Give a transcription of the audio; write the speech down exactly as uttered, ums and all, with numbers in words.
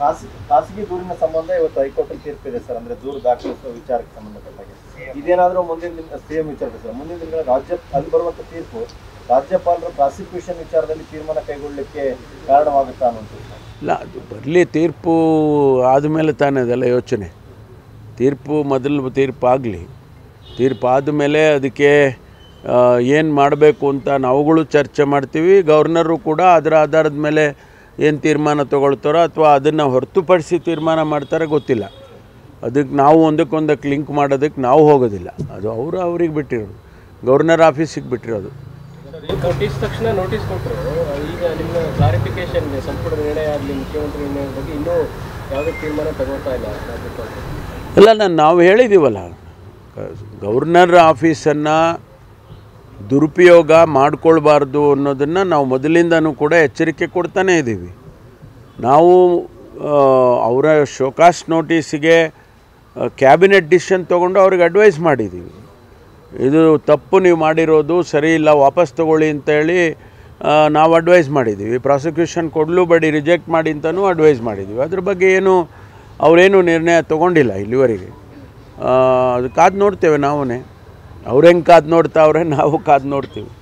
ಖಾಸಗಿ ಖಾಸಗಿ ದೂರಿನ ಸಂಬಂಧ ಇವತ್ತು ಹೈಕೋರ್ಟ್ ತೀರ್ಪಿದೆ ಸರ್. ಅಂದ್ರೆ ದೂರು ದಾಖಲಿಸುವ ವಿಚಾರಕ್ಕೆ ಸಂಬಂಧಪಟ್ಟಾಗೆ ಇದೇನಾದರೂ ಮುಂದಿನ ದಿನ ಸೇಮ್ ವಿಚಾರ ಸರ್. ಮುಂದಿನ ದಿನಗಳ ರಾಜ್ಯ ಅಲ್ಲಿ ಬರುವಂತ ತೀರ್ಪು ರಾಜ್ಯಪಾಲರು ಪ್ರಾಸಿಕ್ಯೂಷನ್ ವಿಚಾರದಲ್ಲಿ ತೀರ್ಮಾನ ಕೈಗೊಳ್ಳಲಿಕ್ಕೆ ಕಾರಣವಾಗುತ್ತಾ ಅನ್ನೋದು? ಇಲ್ಲ, ಅದು ಬರಲಿ, ತೀರ್ಪು ಆದಮೇಲೆ ತಾನೇ ಅದೆಲ್ಲ ಯೋಚನೆ. ತೀರ್ಪು ಮೊದಲು ತೀರ್ಪು ಆಗಲಿ, ತೀರ್ಪು ಆದಮೇಲೆ ಅದಕ್ಕೆ ಏನು ಮಾಡಬೇಕು ಅಂತ ನಾವುಗಳು ಚರ್ಚೆ ಮಾಡ್ತೀವಿ. ಗವರ್ನರು ಕೂಡ ಅದರ ಆಧಾರದ ಮೇಲೆ ಏನು ತೀರ್ಮಾನ ತೊಗೊಳ್ತಾರೋ ಅಥವಾ ಅದನ್ನು ಹೊರತುಪಡಿಸಿ ತೀರ್ಮಾನ ಮಾಡ್ತಾರೆ ಗೊತ್ತಿಲ್ಲ. ಅದಕ್ಕೆ ನಾವು ಒಂದಕ್ಕೊಂದಕ್ಕೆ ಲಿಂಕ್ ಮಾಡೋದಕ್ಕೆ ನಾವು ಹೋಗೋದಿಲ್ಲ. ಅದು ಅವರು ಅವ್ರಿಗೆ ಬಿಟ್ಟಿರೋದು, ಗವರ್ನರ್ ಆಫೀಸಿಗೆ ಬಿಟ್ಟಿರೋದು. ನೋಟಿಸ್ ತಕ್ಷಣ ನೋಟಿಸ್ ಕೊಟ್ಟರು. ಈಗ ನಿಮ್ಮ ಕ್ಲಾರಿಫಿಕೇಶನ್ ಸಂಪೂರ್ಣ ನಿರ್ಣಯ ಆಗಲಿ, ಮುಖ್ಯಮಂತ್ರಿ ನಿರ್ಣಯ ಬಗ್ಗೆ ಇನ್ನೂ ಯಾವುದೇ ತೀರ್ಮಾನ ತಗೋತಾ ಇಲ್ಲ ಇಲ್ಲ. ನಾನು ನಾವು ಹೇಳಿದ್ದೀವಲ್ಲ, ಗವರ್ನರ್ ಆಫೀಸನ್ನು ದುರುಪಯೋಗ ಮಾಡಿಕೊಳ್ಬಾರ್ದು ಅನ್ನೋದನ್ನು ನಾವು ಮೊದಲಿಂದನೂ ಕೂಡ ಎಚ್ಚರಿಕೆ ಕೊಡ್ತಾನೇ ಇದ್ದೀವಿ. ನಾವು ಅವರ ಶೋಕಾಸ್ ನೋಟಿಸಿಗೆ ಕ್ಯಾಬಿನೆಟ್ ಡಿಸಿಷನ್ ತೊಗೊಂಡು ಅವ್ರಿಗೆ ಅಡ್ವೈಸ್ ಮಾಡಿದ್ದೀವಿ. ಇದು ತಪ್ಪು ನೀವು ಮಾಡಿರೋದು ಸರಿ ಇಲ್ಲ, ವಾಪಸ್ ತೊಗೊಳ್ಳಿ ಅಂತೇಳಿ ನಾವು ಅಡ್ವೈಸ್ ಮಾಡಿದ್ದೀವಿ. ಪ್ರಾಸಿಕ್ಯೂಷನ್ ಕೊಡಲು ಬಡಿ ರಿಜೆಕ್ಟ್ ಮಾಡಿ ಅಂತಲೂ ಅಡ್ವೈಸ್ ಮಾಡಿದ್ದೀವಿ. ಅದ್ರ ಬಗ್ಗೆ ಏನು ಅವರೇನು ನಿರ್ಣಯ ತೊಗೊಂಡಿಲ್ಲ ಇಲ್ಲಿವರೆಗೆ. ಅದು ಕಾದು ನೋಡ್ತೇವೆ ನಾವೇ. ಅವ್ರು ಹೆಂಗೆ ಕಾದು ನೋಡ್ತಾವ್ರೆ, ನಾವು ಕಾದು ನೋಡ್ತೀವಿ.